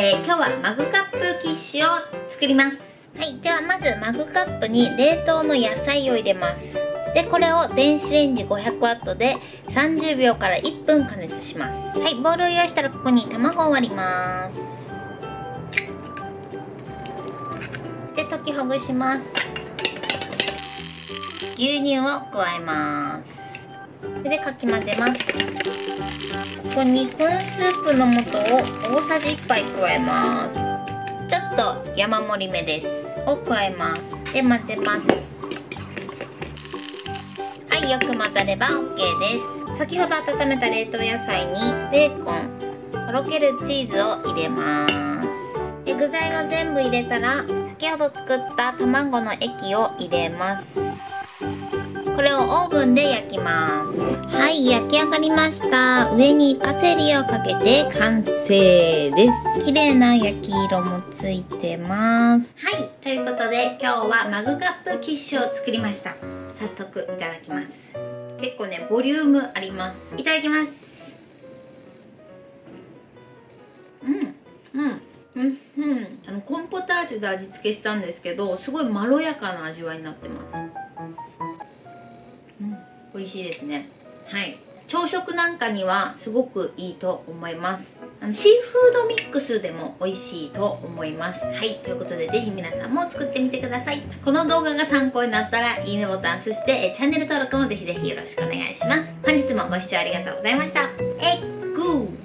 今日はマグカップキッシュを作ります。はい、ではまずマグカップに冷凍の野菜を入れます。で、これを電子レンジ 500W で30秒から1分加熱します。はい、ボウルを用意したらここに卵を割ります。で、溶きほぐします。牛乳を加えます。で、かき混ぜます。ここにコーンスープの素を大さじ1杯加えます。ちょっと山盛りめです。を加えます。で、混ぜます。はい、よく混ざれば OK です。先ほど温めた冷凍野菜にベーコン、とろけるチーズを入れます。で、具材を全部入れたら先ほど作った卵の液を入れます。これをオーブンで焼きます。はい、焼き上がりました。上にパセリをかけて完成です。綺麗な焼き色もついてます。はい、ということで今日はマグカップキッシュを作りました。早速いただきます。結構ね、ボリュームあります。いただきます。コーンポタージュで味付けしたんですけど、すごいまろやかな味わいになってます。美味しいですね。はい、朝食なんかにはすごくいいと思います。シーフードミックスでも美味しいと思います。はい、ということでぜひ皆さんも作ってみてください。この動画が参考になったらいいねボタン、そしてチャンネル登録もぜひぜひよろしくお願いします。本日もご視聴ありがとうございました。グー